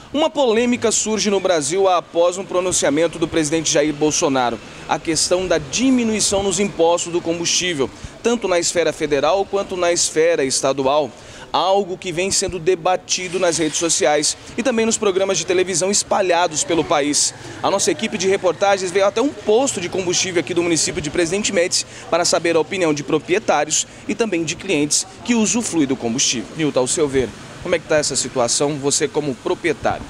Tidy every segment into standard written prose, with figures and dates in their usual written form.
Uma polêmica surge no Brasil após um pronunciamento do presidente Jair Bolsonaro. A questão da diminuição nos impostos do combustível, tanto na esfera federal quanto na esfera estadual. Algo que vem sendo debatido nas redes sociais e também nos programas de televisão espalhados pelo país. A nossa equipe de reportagens veio até um posto de combustível aqui do município de Presidente Médici para saber a opinião de proprietários e também de clientes que usufruem do combustível. Nilton, ao seu ver, como é que está essa situação, você como proprietário?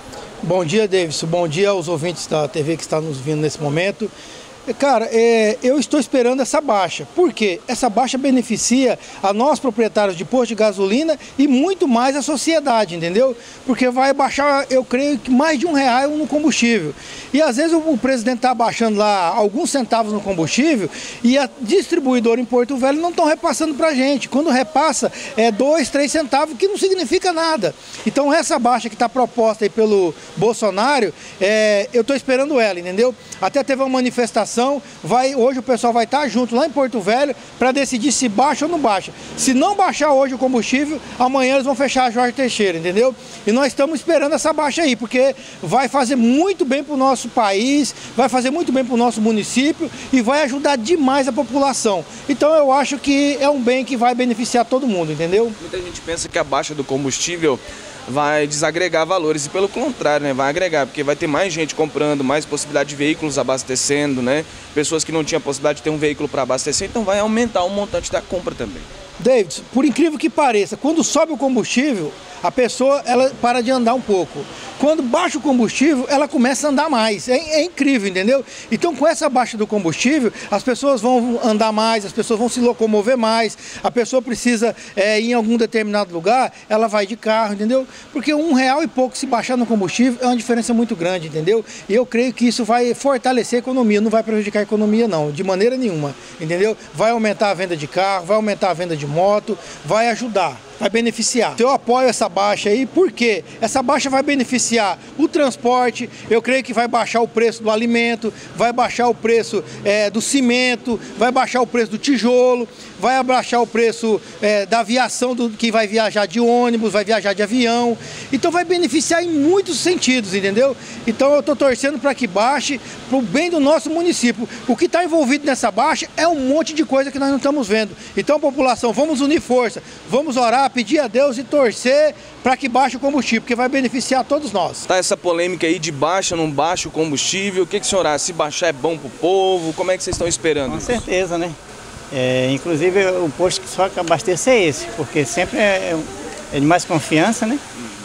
Bom dia, Davidson. Bom dia aos ouvintes da TV que estão nos vindo nesse momento. Cara, eu estou esperando essa baixa. Por quê? Essa baixa beneficia a nós proprietários de posto de gasolina e muito mais a sociedade, entendeu? Porque vai baixar, eu creio que mais de R$1 no combustível. E às vezes o presidente está baixando lá alguns centavos no combustível e a distribuidora em Porto Velho não estão repassando para a gente. Quando repassa é 2, 3 centavos, que não significa nada. Então essa baixa que está proposta aí pelo Bolsonaro, eu estou esperando ela, entendeu? Até teve uma manifestação. Hoje o pessoal vai estar junto lá em Porto Velho para decidir se baixa ou não baixa. Se não baixar hoje o combustível, amanhã eles vão fechar a Jorge Teixeira, entendeu? E nós estamos esperando essa baixa aí, porque vai fazer muito bem para o nosso país, vai fazer muito bem para o nosso município e vai ajudar demais a população. Então eu acho que é um bem que vai beneficiar todo mundo, entendeu? Muita gente pensa que a baixa do combustível vai desagregar valores e pelo contrário, né, vai agregar, porque vai ter mais gente comprando, mais possibilidade de veículos abastecendo, né, pessoas que não tinham possibilidade de ter um veículo para abastecer, então vai aumentar o montante da compra também. David, por incrível que pareça, quando sobe o combustível, a pessoa ela para de andar um pouco. Quando baixa o combustível, ela começa a andar mais. É incrível, entendeu? Então, com essa baixa do combustível, as pessoas vão andar mais, as pessoas vão se locomover mais, a pessoa precisa ir em algum determinado lugar, ela vai de carro, entendeu? Porque R$1 e pouco se baixar no combustível é uma diferença muito grande, entendeu? E eu creio que isso vai fortalecer a economia, não vai prejudicar a economia não, de maneira nenhuma, entendeu? Vai aumentar a venda de carro, vai aumentar a venda de moto, vai ajudar. Vai beneficiar. Eu apoio essa baixa aí, por quê? Essa baixa vai beneficiar o transporte, eu creio que vai baixar o preço do alimento, vai baixar o preço do cimento, vai baixar o preço do tijolo, vai baixar o preço da aviação, que vai viajar de ônibus, vai viajar de avião. Então vai beneficiar em muitos sentidos, entendeu? Então eu estou torcendo para que baixe, para o bem do nosso município. O que está envolvido nessa baixa é um monte de coisa que nós não estamos vendo. Então, população, vamos unir força, vamos orar, pedir a Deus e torcer para que baixe o combustível, porque vai beneficiar todos nós. Tá essa polêmica aí de baixa, não baixa o combustível, o que o senhor acha? Se baixar é bom para o povo, como é que vocês estão esperando? Com certeza, né? Inclusive o posto que só abastecer é esse, porque sempre é de mais confiança, né?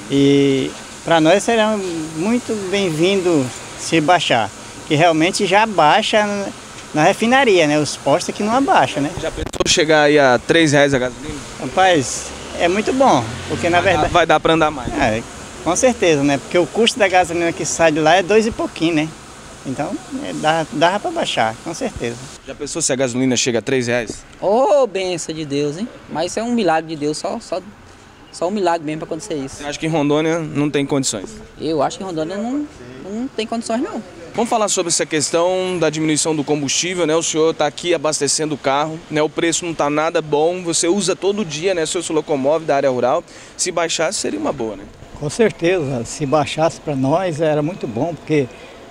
E para nós será muito bem-vindo se baixar, que realmente já baixa na refinaria, né? Os postos que não abaixam, né? Já pensou chegar aí a R$3 a gasolina? Rapaz, é muito bom, porque na verdade... Vai dar para andar mais. Com certeza, né? Porque o custo da gasolina que sai de lá é 2 e pouquinho, né? Então, dá para baixar, com certeza. Já pensou se a gasolina chega a R$3? Ô, bênção de Deus, hein? Mas isso é um milagre de Deus, só um milagre mesmo para acontecer isso. Você acha que em Rondônia não tem condições? Eu acho que em Rondônia não tem condições, não. Vamos falar sobre essa questão da diminuição do combustível, né? O senhor está aqui abastecendo o carro, né? O preço não está nada bom, você usa todo dia, né? O senhor se locomove da área rural. Se baixasse, seria uma boa, né? Com certeza, se baixasse para nós era muito bom, porque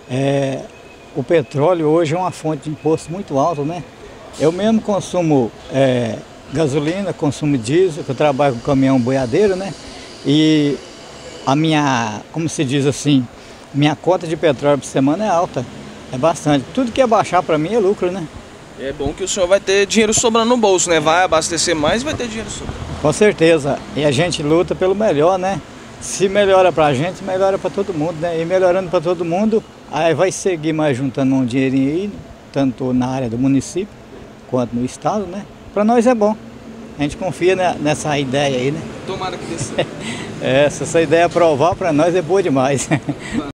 o petróleo hoje é uma fonte de imposto muito alta, né? Eu mesmo consumo gasolina, consumo diesel, que eu trabalho com caminhão boiadeiro, né? E a minha, como se diz assim, minha conta de petróleo por semana é alta, é bastante. Tudo que é baixar para mim é lucro, né? É bom que o senhor vai ter dinheiro sobrando no bolso, né? Vai abastecer mais e vai ter dinheiro sobrando. Com certeza. E a gente luta pelo melhor, né? Se melhora para a gente, melhora para todo mundo, né? E melhorando para todo mundo, aí vai seguir mais juntando um dinheirinho aí, tanto na área do município quanto no estado, né? Para nós é bom. A gente confia nessa ideia aí, né? Tomara que dê certo. Se essa ideia provar para nós é boa demais.